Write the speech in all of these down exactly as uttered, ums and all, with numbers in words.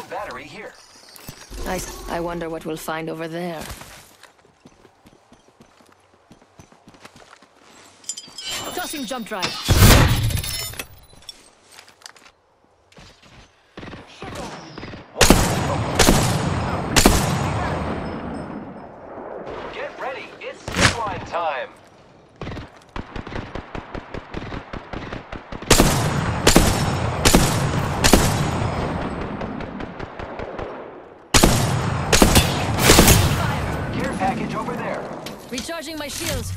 battery here. I, I wonder what we'll find over there. Tossing jump drive. Get ready, it's zipline time. Care package over there. Recharging my shields.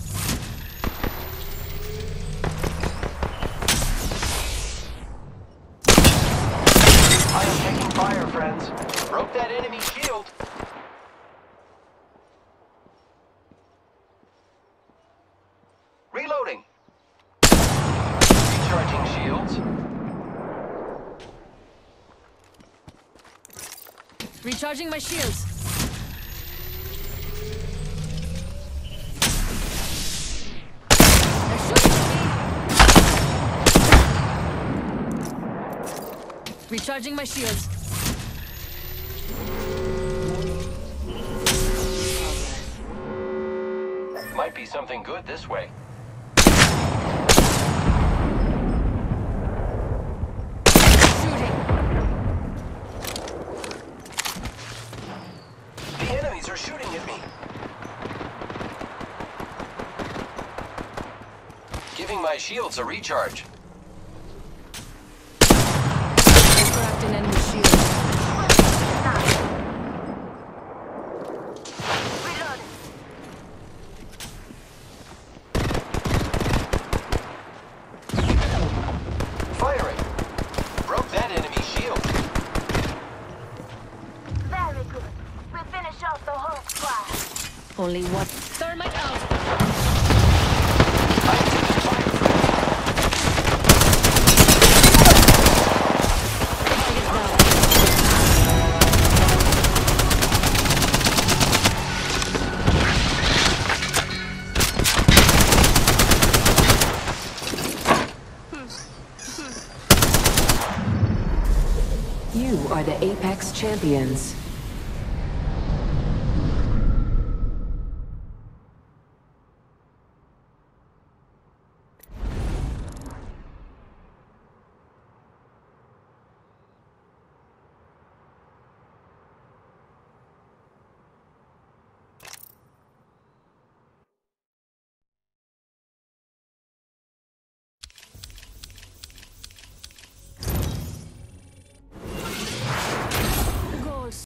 I am taking fire, friends. Broke that enemy shield. Reloading. Recharging shields. Recharging my shields. They're shooting at me. Recharging my shields. Might be something good this way. Shooting. The enemies are shooting at me. Giving my shields a recharge. Cracked an enemy shield. Firing. Broke that enemy shield. Very good. We finish off the whole squad. Only one. Thermite out. I'm taking fire. Target down. You are the Apex Champions.